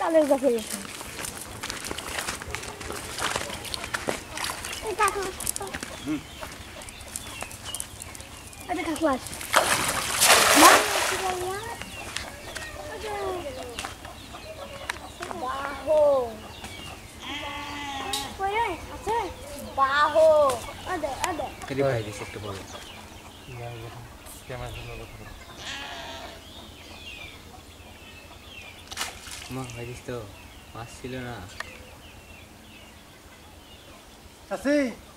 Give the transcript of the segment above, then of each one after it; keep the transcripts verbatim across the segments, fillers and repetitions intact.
তালের গাছে গেছে এই কাকু হুম আরে কাকু আস মা কি বললা বাহো কইরে আছে বাহো আদে আদে কেডি ভাই দিছে একটু বল ক্যামেরা ধরো মা ভাই দিছ তো মাছ ছিল না চাচি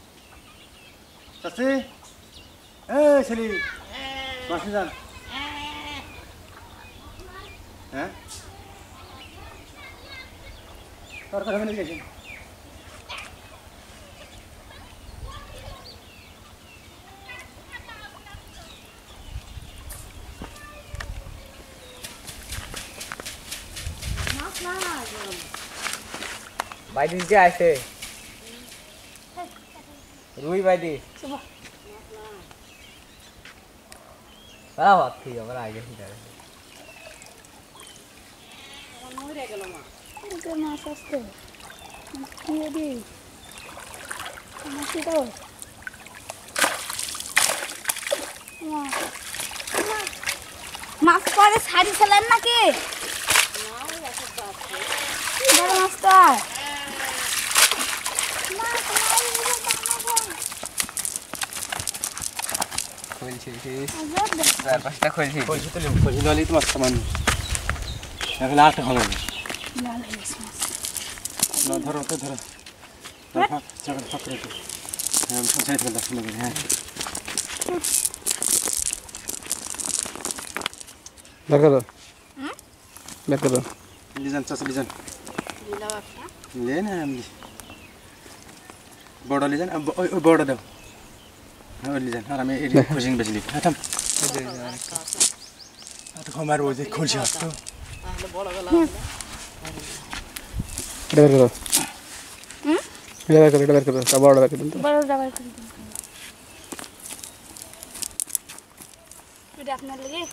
চাচি এই ছেলে মাসি যান হ্যাঁ তোর কথা মনে গেছে বাইদি যে আছে রুই বাইদি বাবা ঠিক আছে আগে ঠিক আছে মরে গেল মা এটা মাছ আসছে কি দি মাছ তো মাছ পরে ছাড়ি ছিলেন নাকি বড় মাছটা খুলছি চার পাঁচটা খুলছি কইছি তো কইছি নলি তো মাছ সামান এখন আট হবে না ধরো তো ধরো ফাক চকর ফাক রে হ্যাঁ সঞ্চয় করে দাও শুনে হ্যাঁ দেখো হুম দেখো লিজান চাচা লিজান ले ना हम बड़ा ले जान ओए बड़ा दो हां ले जान हमें एरी खोजिंग बजली खत्म तो हमारे वो जे खोल जा तो देखो হুম এটা দেখো এটা দেখো তা বড় দেখো তো বড় ডাবার করে দিন এটা আপনার লাগে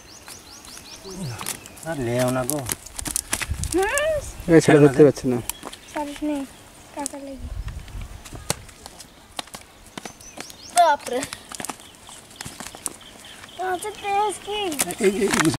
আর ले आओ ना गो হুম এই ছেলে দেখতে পাচ্ছ না সারিস নেই কাকা লাগি বাপরে আচ্ছা তেজ কি